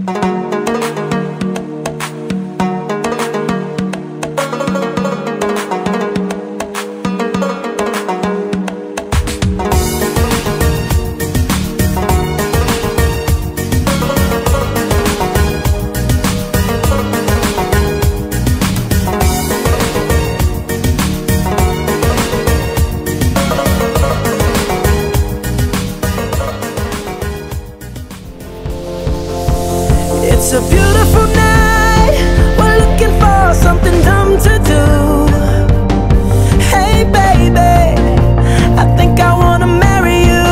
It's a beautiful night, we're looking for something dumb to do. Hey baby, I think I wanna marry you.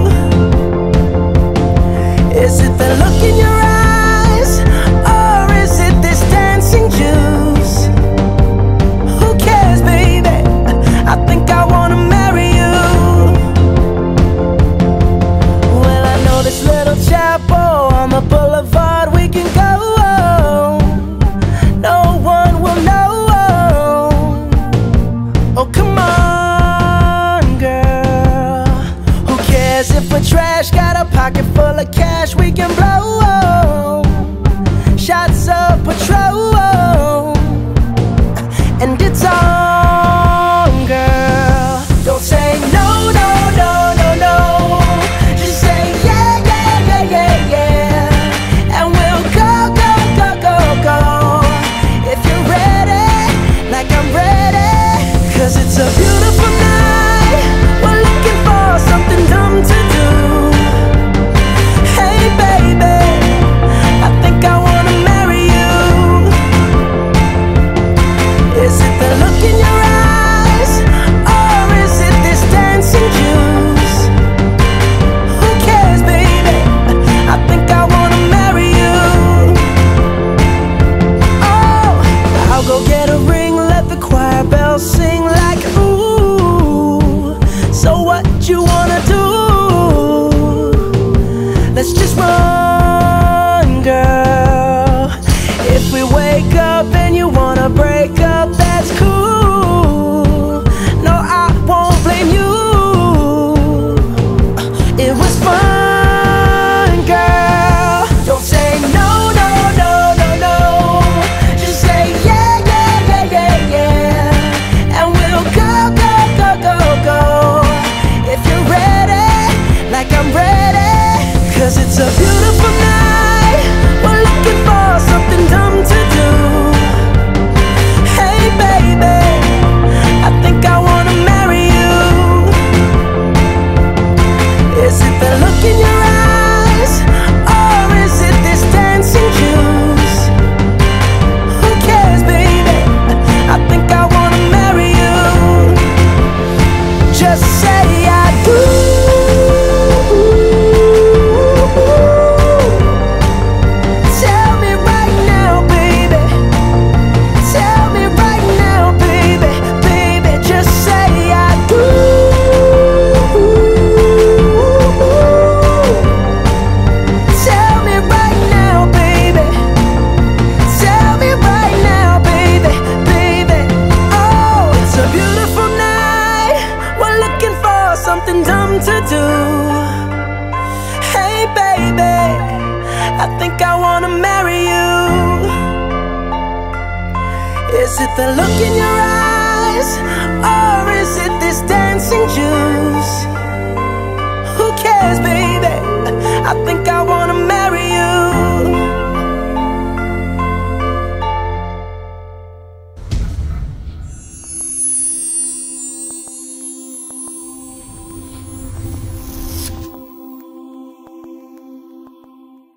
Is it the look in your eyes, or is it this dancing juice? Who cares baby, I think I wanna marry you. Well, I know this little chapel on the boulevard we can go. No one will know. Oh come on girl, who cares if we're trash? Got a pocket full of cash we can blow. Shots of Patrol, and it's on girl. Don't say no, no, no, no, no. Just say yeah, yeah, yeah, yeah, yeah. And we'll go, go, go, go, go. If you're ready, like I'm ready. 'Cause it's a beautiful night, we're looking for something dumb to do. Hey baby, I think I wanna marry you. Is it the look in your eyes, or is it this dancing juice? Who cares baby, I think I wanna marry you. Oh, I'll go get a ring, let the choir bells sing like ooh. So what you wanna do? Let's just run girl. If we wake up and you wanna break up, that's cool. No, I won't blame you. It was fun girl. Don't say no, no, no, no, no. Just say yeah, yeah, yeah, yeah, yeah. And we'll go, go, go, go, go. If you're ready, like I'm ready. 'Cause it's a beautiful night, we're looking for something dumb to do. Hey baby, I think I wanna marry you. Is it the look in your eyes, or is it this dancing juice? Who cares baby, I think I wanna marry you. Just say I do. Tell me right now baby, tell me right now baby, baby, just say I do. Tell me right now baby, tell me right now baby, baby. Oh, it's a beautiful night, we're looking for something dumb to do. Hey baby, I think I wanna marry you. Is it the look in your eyes, or is it this dancing juice? Who cares baby, I think I